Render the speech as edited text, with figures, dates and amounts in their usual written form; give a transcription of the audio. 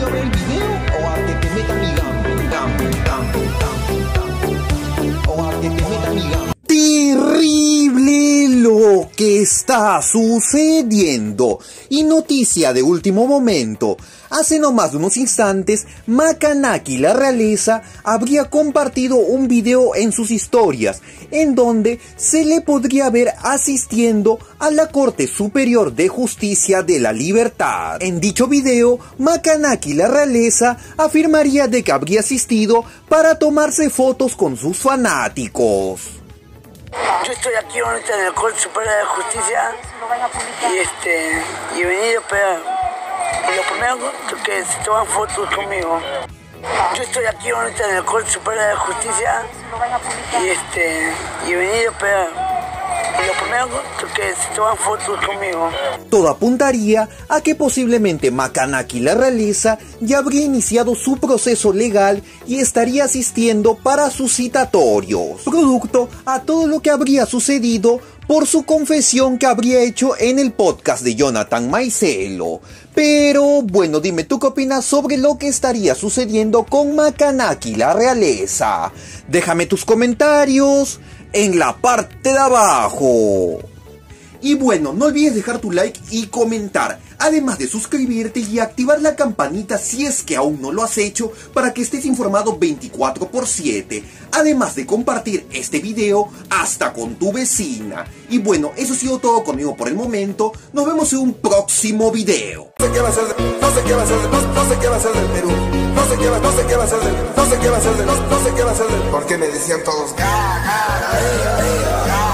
a ver el video o a que te meta mi o a que te meta mi Terrible lo que está sucediendo. Y noticia de último momento. Hace no más de unos instantes, Macanaki la realeza habría compartido un video en sus historias, en donde se le podría ver asistiendo a la Corte Superior de Justicia de la Libertad. En dicho video, Macanaki la realeza afirmaría de que habría asistido para tomarse fotos con sus fanáticos. Yo estoy aquí ahorita en la Corte Superior de Justicia y he venido y lo primero que se toman fotos conmigo. Yo estoy aquí ahorita en la Corte Superior de Justicia y he venido y lo primero que se toman fotos conmigo. Todo apuntaría a que posiblemente Macanaki la realeza ya habría iniciado su proceso legal y estaría asistiendo para sus citatorios, producto a todo lo que habría sucedido por su confesión que habría hecho en el podcast de Jonathan Maicelo. Pero bueno, dime tú qué opinas sobre lo que estaría sucediendo con Macanaki la realeza. Déjame tus comentarios en la parte de abajo. Y bueno, no olvides dejar tu like y comentar, además de suscribirte y activar la campanita si es que aún no lo has hecho, para que estés informado 24/7, además de compartir este video hasta con tu vecina. Y bueno, eso ha sido todo conmigo por el momento, nos vemos en un próximo video. No sé qué va a ser del Perú, no sé qué va a ser del, ¿por qué me decían todos?